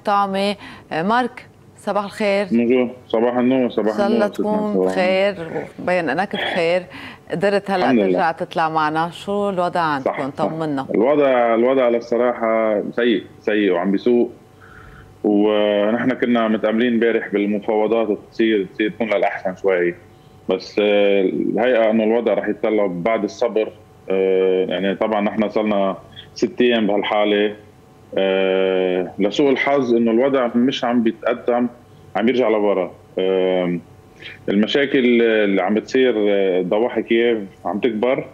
طعمة. مارك، صباح الخير. بونجور، صباح النور. صباح النور. ان شاء الله تكون بخير ومبين انك بخير. قدرت هلا ترجع تطلع معنا، شو الوضع عندكم؟ طمنا. الوضع للصراحه سيء وعم بيسوء، ونحن كنا متاملين امبارح بالمفاوضات تصير تكون للاحسن شوي، بس الهيئه انه الوضع رح يتطلب بعد الصبر. يعني طبعا نحن صرنا 6 ايام بهالحاله. لسوء الحظ انه الوضع مش عم بيتقدم، عم يرجع لورا. المشاكل اللي عم بتصير ضواحي كييف عم تكبر،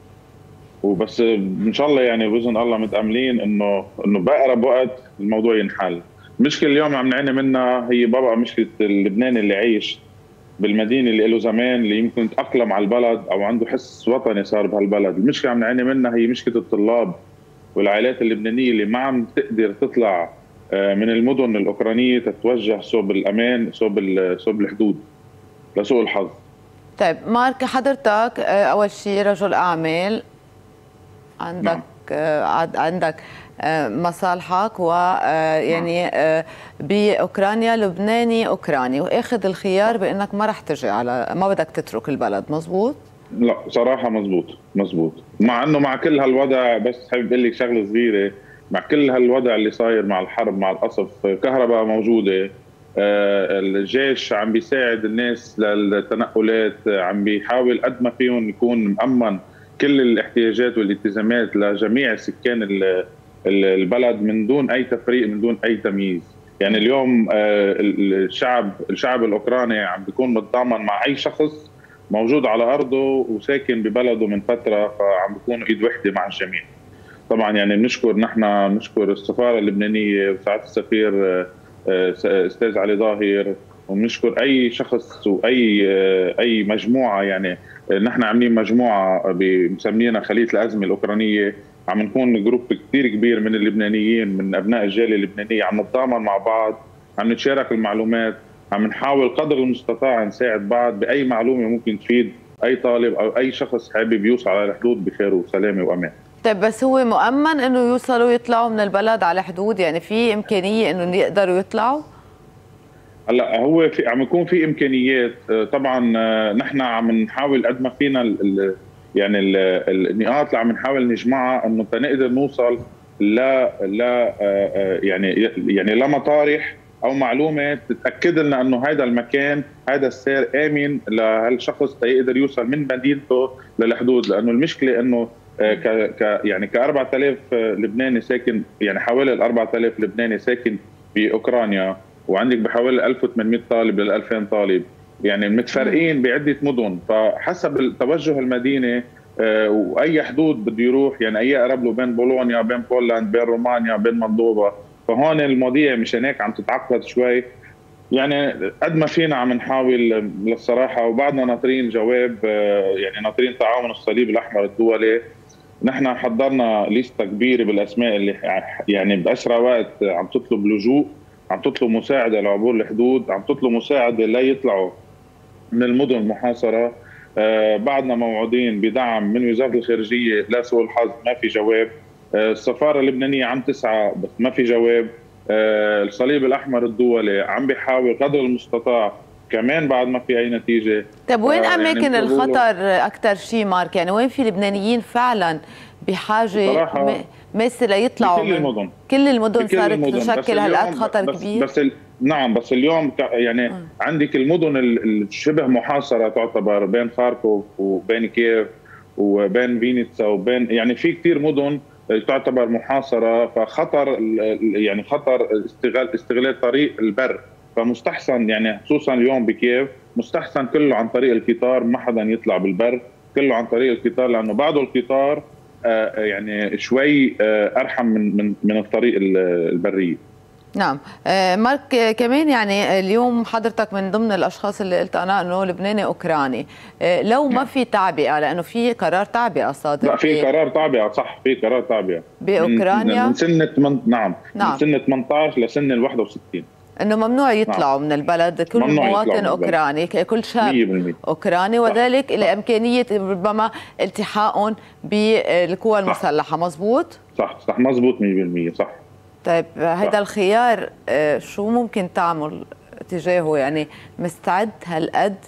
وبس ان شاء الله يعني باذن الله متاملين انه باقرب وقت الموضوع ينحل. المشكله اليوم عم نعاني منها هي بقى مشكله اللبناني اللي عايش بالمدينه اللي له زمان، اللي يمكن تاقلم على البلد او عنده حس وطني صار بهالبلد. المشكله عم نعاني منها هي مشكله الطلاب والعائلات اللبنانيه اللي ما عم تقدر تطلع من المدن الاوكرانيه تتوجه صوب الامان، صوب الحدود لسوء الحظ. طيب مارك، حضرتك اول شيء رجل اعمال، عندك عندك مصالحك ويعني باوكرانيا، لبناني اوكراني، واخذ الخيار بانك ما رح ترجع ما بدك تترك البلد، مزبوط؟ لا صراحه مزبوط. مع انه مع كل هالوضع، بس حابب اقول لك شغله صغيره، مع كل هالوضع اللي صاير مع الحرب مع القصف، كهرباء موجوده، الجيش عم بيساعد الناس للتنقلات، عم بيحاول قد ما فيهم يكون مأمن كل الاحتياجات والالتزامات لجميع سكان البلد من دون اي تفريق، من دون اي تمييز. يعني اليوم الشعب الاوكراني عم بيكون متضامن مع اي شخص موجود على ارضه وساكن ببلده من فتره، فعم بيكونوا ايد وحده مع الجميع. طبعا يعني بنشكر السفاره اللبنانيه وسعاده السفير استاذ علي ظاهر، وبنشكر اي شخص واي مجموعه. يعني نحن عاملين مجموعه مسمينها خليه الازمه الاوكرانيه، عم نكون جروب كثير كبير من اللبنانيين، من ابناء الجاليه اللبنانيه، عم نتضامن مع بعض، عم نتشارك المعلومات، عم نحاول قدر المستطاع نساعد بعض باي معلومه ممكن تفيد اي طالب او اي شخص حابب يوصل على الحدود بخير وسلامه وامان. طيب بس هو مؤمن انه يوصلوا يطلعوا من البلد على الحدود؟ يعني في امكانيه انه يقدروا يطلعوا؟ هلا هو عم يكون في امكانيات طبعا. نحن عم نحاول قد ما فينا يعني النقاط اللي عم نحاول نجمعها انه تنقدر نوصل لا يعني لمطارح او معلومه تتاكد لنا انه هذا المكان، هذا السير امن لهالشخص تيقدر يوصل من مدينته للحدود. لانه المشكله انه يعني ك 4000 لبناني ساكن، يعني حوالي ال 4000 لبناني ساكن باوكرانيا، وعندك بحوالي 1800 طالب لل 2000 طالب، يعني متفرقين بعده مدن، فحسب توجه المدينه واي حدود بده يروح، يعني اي اقرب له بين بولونيا، بين بولندا، بين رومانيا، بين مولدوفا. فهون المواضيع مشان هيك عم تتعقد شوي. يعني قد ما فينا عم نحاول للصراحه، وبعدنا ناطرين جواب، يعني ناطرين تعاون الصليب الاحمر الدولي. نحن حضرنا ليسته كبيره بالاسماء اللي يعني باسرع وقت عم تطلب لجوء، عم تطلب مساعده لعبور الحدود، عم تطلب مساعده لا يطلعوا من المدن المحاصره. بعدنا موعودين بدعم من وزاره الخارجيه، لا سوء الحظ ما في جواب. السفاره اللبنانيه عم تسعى بس ما في جواب. الصليب الاحمر الدولي عم بيحاول قدر المستطاع، كمان بعد ما في اي نتيجه. طيب وين اماكن يعني الخطر اكثر شيء مارك؟ يعني وين في لبنانيين فعلا بحاجه ماسه ليطلعوا؟ كل المدن صارت تشكل هالقد خطر كبير. بس اليوم يعني عندك المدن الشبه محاصره تعتبر بين خاركوف وبين كييف وبين فينيتسا وبين، يعني في كثير مدن تعتبر محاصره، فخطر يعني خطر استغلال طريق البر. فمستحسن يعني خصوصا اليوم بكييف مستحسن كله عن طريق القطار، ما حدا يطلع بالبر، كله عن طريق القطار، لانه بعده القطار يعني شوي ارحم من الطريق البريه. نعم مارك، كمان يعني اليوم حضرتك من ضمن الاشخاص اللي قلت انا انه لبناني اوكراني، لو ما في تعبئه، لانه في قرار تعبئه صادر. لا في قرار تعبئه، صح، في قرار تعبئه باوكرانيا من سنه نعم من سنه 18 لسنه ال 61 انه ممنوع يطلعوا من البلد كل مواطن اوكراني، كل شاب 100%. اوكراني، وذلك لامكانيه ربما التحاقهم بالقوى المسلحه. مزبوط؟ صح مزبوط 100% صح. طيب هيدا الخيار شو ممكن تعمل تجاهه؟ يعني مستعد هالقد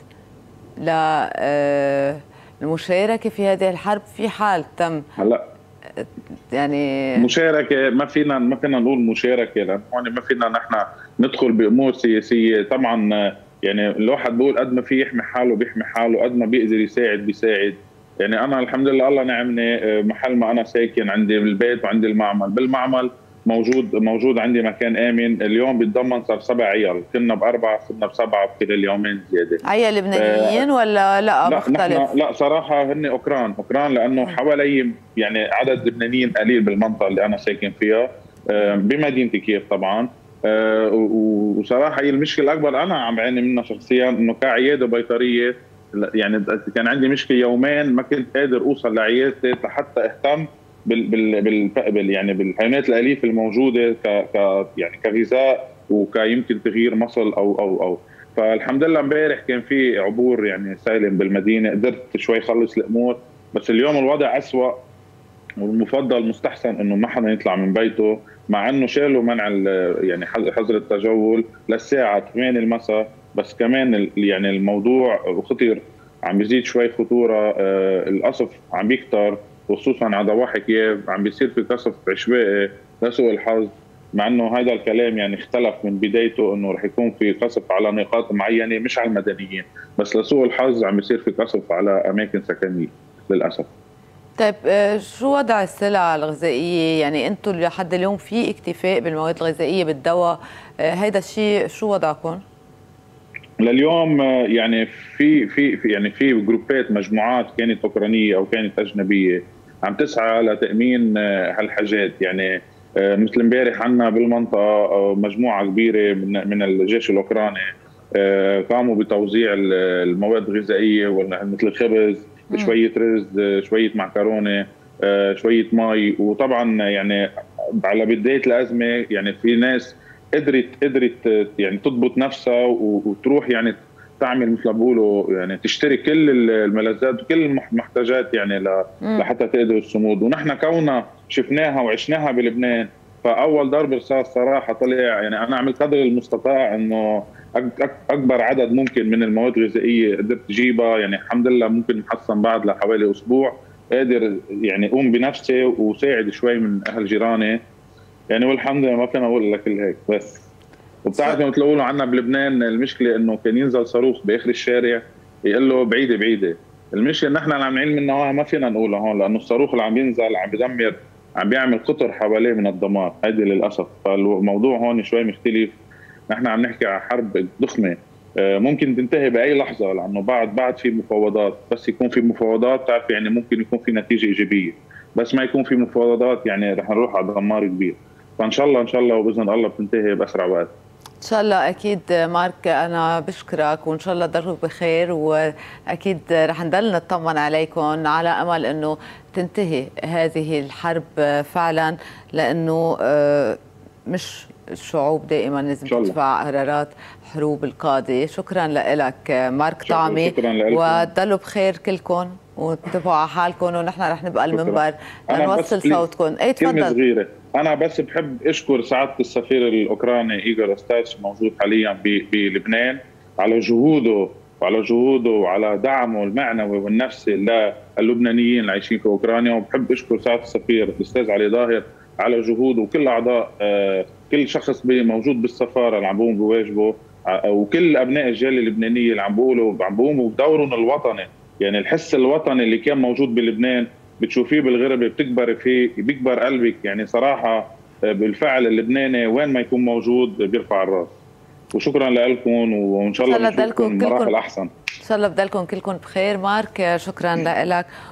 للمشاركة في هذه الحرب في حال تم هلا يعني مشاركة؟ ما فينا نقول مشاركة، لأن هون ما فينا نحن ندخل بأمور سياسية. طبعا يعني الواحد بيقول قد ما في يحمي حاله بيحمي حاله، قد ما بيقدر يساعد بيساعد. يعني أنا الحمد لله الله نعمني، محل ما أنا ساكن عندي بالبيت وعندي المعمل. بالمعمل موجود عندي مكان آمن. اليوم بيتضمن صار 7 عيال، كنا ب4 صرنا ب7 بكل اليومين زيادة. عيال لبنانيين ولا لا مختلف؟ لا صراحة هن أوكران، لأنه حوالي يعني عدد لبنانيين قليل بالمنطقة اللي أنا ساكن فيها بمدينة كييف طبعا. وصراحة هي المشكلة الأكبر أنا عم بعاني منها شخصيا، إنه كعيادة بيطرية يعني كان عندي مشكلة يومين ما كنت قادر أوصل لعيادتي لحتى أهتم يعني بالحيوانات الأليفة الموجودة يعني كغذاء وكيمكن تغيير مصل أو فالحمد لله امبارح كان في عبور يعني سالم بالمدينة، قدرت شوي خلص الأمور. بس اليوم الوضع أسوأ، والمفضل مستحسن انه ما حدا يطلع من بيته، مع انه شالوا منع يعني حظر التجول للساعه 8 المساء. بس كمان يعني الموضوع خطير، عم بيزيد شوي خطوره. القصف عم بيكتر، وخصوصا على ضواحي كييف عم بيصير في قصف عشوائي لسوء الحظ. مع انه هذا الكلام يعني اختلف من بدايته، انه رح يكون في قصف على نقاط معينه مش على المدنيين، بس لسوء الحظ عم بيصير في قصف على اماكن سكنيه للاسف. طيب شو وضع السلع الغذائيه؟ يعني انتم لحد اليوم في اكتفاء بالمواد الغذائيه بالدواء، هيدا الشيء شو وضعكم؟ لليوم يعني في جروبات مجموعات كانت اوكرانيه او كانت اجنبيه عم تسعى لتامين هالحاجات. يعني مثل امبارح عندنا بالمنطقه مجموعه كبيره من الجيش الاوكراني قاموا بتوزيع المواد الغذائيه مثل الخبز، شويه رز، شويه معكرونه، شويه مي. وطبعا يعني على بدايه الازمه يعني في ناس قدرت يعني تضبط نفسها وتروح يعني تعمل مثل ما بيقولوا يعني تشتري كل الملذات وكل المحتاجات يعني لحتى تقدر الصمود. ونحن كوننا شفناها وعشناها بلبنان، فاول ضرب رصاص صراحه طلع يعني انا عملت قدر المستطاع انه اكبر عدد ممكن من المواد الغذائيه قدرت اجيبها. يعني الحمد لله ممكن نحصن بعد لحوالي اسبوع، قادر يعني اقوم بنفسي وساعد شوي من اهل جيراني يعني. والحمد لله ما فينا اقول لك الا هيك بس. وبتعرف مثل ما عندنا بلبنان المشكله انه كان ينزل صاروخ باخر الشارع يقول له بعيده بعيده. المشكله نحن عم نعين منها ما فينا نقولها هون، لانه الصاروخ اللي عم ينزل عم بدمر، عم بيعمل قطر حواليه من الدمار. هيدي للاسف. فالموضوع هون شوي مختلف. نحن عم نحكي على حرب ضخمه ممكن تنتهي باي لحظه، لانه بعد في مفاوضات. بس يكون في مفاوضات بتعرف يعني ممكن يكون في نتيجه ايجابيه، بس ما يكون في مفاوضات يعني رح نروح على دمار كبير. فان شاء الله وباذن الله بتنتهي باسرع وقت. ان شاء الله. اكيد مارك انا بشكرك، وان شاء الله تضلوا بخير، واكيد رح نضل نطمن عليكم على امل انه تنتهي هذه الحرب فعلا، لانه مش الشعوب دائما لازم تدفع قرارات حروب القاده. شكرا لك مارك طعمي، وتضلوا بخير كلكم وتتابعوا على حالكم، ونحن رح نبقى المنبر لنوصل صوتكم. اي تفضل. صغيره، انا بس بحب اشكر سعاده السفير الاوكراني ايغور استاتش موجود حاليا بلبنان على جهوده وعلى دعمه المعنوي والنفسي للبنانيين اللي عايشين في اوكرانيا. وبحب اشكر سعاده السفير الاستاذ علي ظاهر على جهوده، وكل اعضاء كل شخص موجود بالسفاره اللي عم بيقوم بواجبه، وكل ابناء الجاليه اللبنانيه اللي عم بيقوموا بدورهم الوطني. يعني الحس الوطني اللي كان موجود بلبنان بتشوفيه بالغربه بتكبر فيه، بيكبر قلبك. يعني صراحه بالفعل اللبناني وين ما يكون موجود بيرفع الراس. وشكرا لكم، وان شاء الله بنشوفكم مراحل احسن. ان شاء الله بضلكم كلكم بخير. مارك شكرا لك.